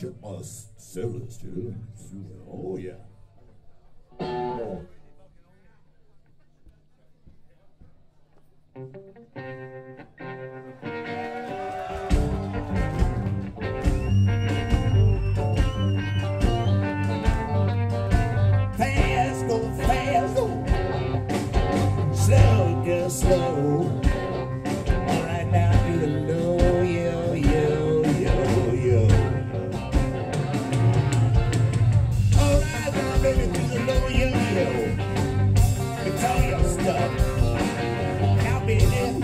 check my set list here. Oh, yeah. Fast, go fast, go. Slow, go slow. Right now to the low, yo, yo, yo, yo. All right now, baby, to the low, yo, yo. It's all your stuff. Now, baby,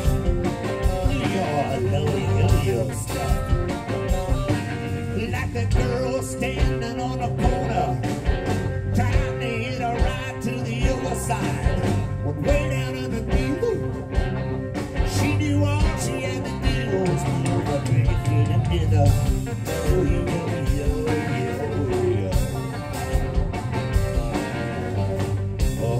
your low, yo, yo stuff. Like the girl standing on a corner, trying to hit a ride to the other side. When way down underneath, she knew all she had to do was move her pretty feet into the yo, yo, yo, yo. Oh,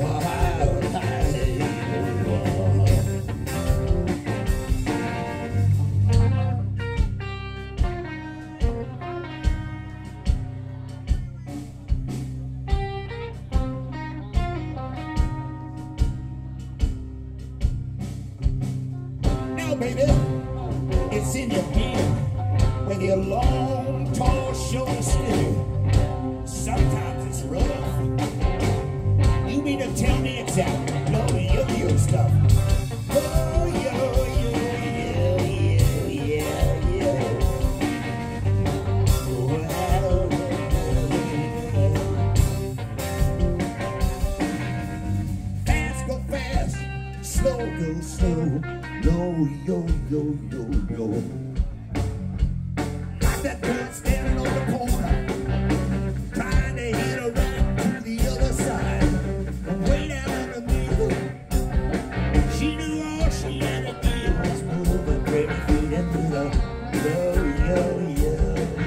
baby, it's in your hand with your long, tall, short stick. Sometimes it's rough. You mean to tell me exactly yo stuff? Oh, yo, yo, yo, yo, yo. Well, fast, go fast. Slow, go slow. Yo, yo, yo, yo, yo. Like that girl standing on the corner, trying to hit a ride to the other side. And way down underneath, she knew all she had to do was move her pretty feet into the yo, yo, yo, yo, yo.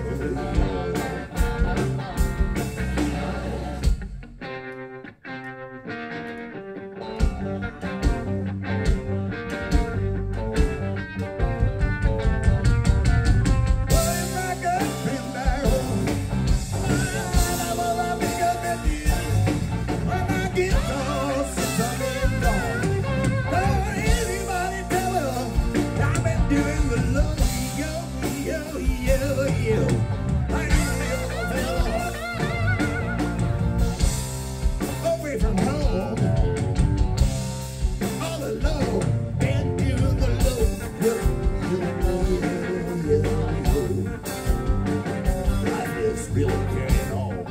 Really carrying on.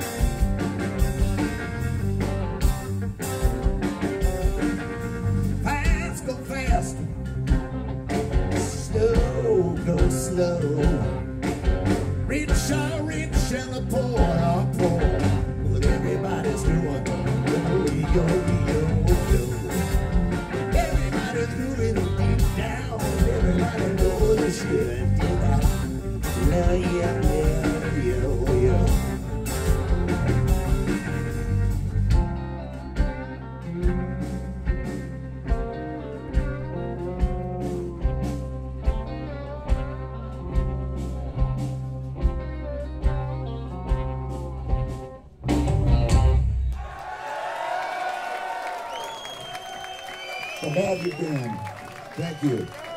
Fast, go fast. Slow, go slow. Rich and the poor are poor. But everybody's doing yo, yo, yo, yo. Everybody's doing it deep down. Everybody knows the shit and do that. Yeah, yeah, yeah, yo, yo. Well, how have you been? Thank you.